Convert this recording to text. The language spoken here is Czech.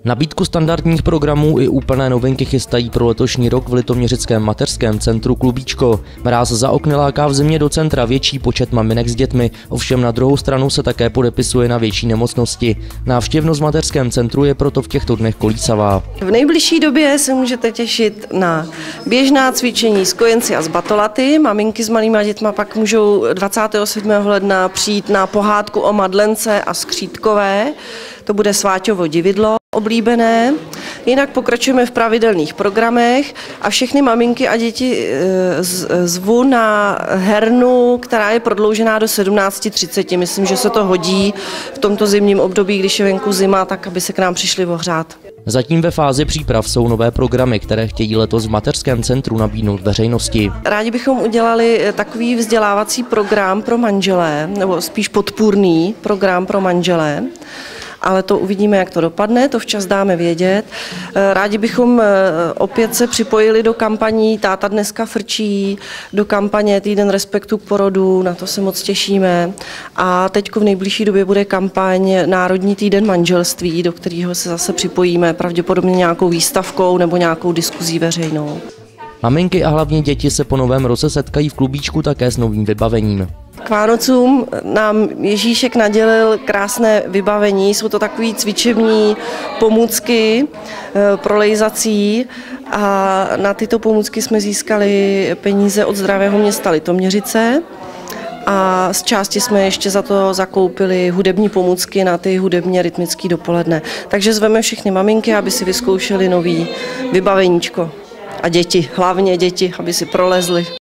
Nabídku standardních programů i úplné novinky chystají pro letošní rok v litoměřickém mateřském centru Klubíčko. Mráz za okny láká v zimě do centra větší počet maminek s dětmi, ovšem na druhou stranu se také podepisuje na větší nemocnosti. Návštěvnost v mateřském centru je proto v těchto dnech kolísavá. V nejbližší době se můžete těšit na běžná cvičení s kojenci a s batolaty. Maminky s malýma dětma pak můžou 27. ledna přijít na pohádku o Madlence a skřítkové. To bude Sváťovo dividlo oblíbené. Jinak pokračujeme v pravidelných programech a všechny maminky a děti zvu na hernu, která je prodloužená do 17:30. Myslím, že se to hodí v tomto zimním období, když je venku zima, tak aby se k nám přišli ohřát. Zatím ve fázi příprav jsou nové programy, které chtějí letos v mateřském centru nabídnout veřejnosti. Rádi bychom udělali takový vzdělávací program pro manžele, nebo spíš podpůrný program pro manžele. Ale to uvidíme, jak to dopadne, to včas dáme vědět. Rádi bychom opět se připojili do kampaní Táta dneska frčí, do kampaně Týden respektu k porodu, na to se moc těšíme. A teď v nejbližší době bude kampaň Národní týden manželství, do kterého se zase připojíme, pravděpodobně nějakou výstavkou nebo nějakou diskuzí veřejnou. Maminky a hlavně děti se po novém roce setkají v Klubíčku také s novým vybavením. K Vánocům nám Ježíšek nadělil krásné vybavení, jsou to takové cvičební pomůcky prolejzací a na tyto pomůcky jsme získali peníze od Zdravého města Litoměřice a z části jsme ještě za to zakoupili hudební pomůcky na ty hudebně rytmické dopoledne. Takže zveme všechny maminky, aby si vyzkoušeli nový vybaveníčko a děti, hlavně děti, aby si prolezly.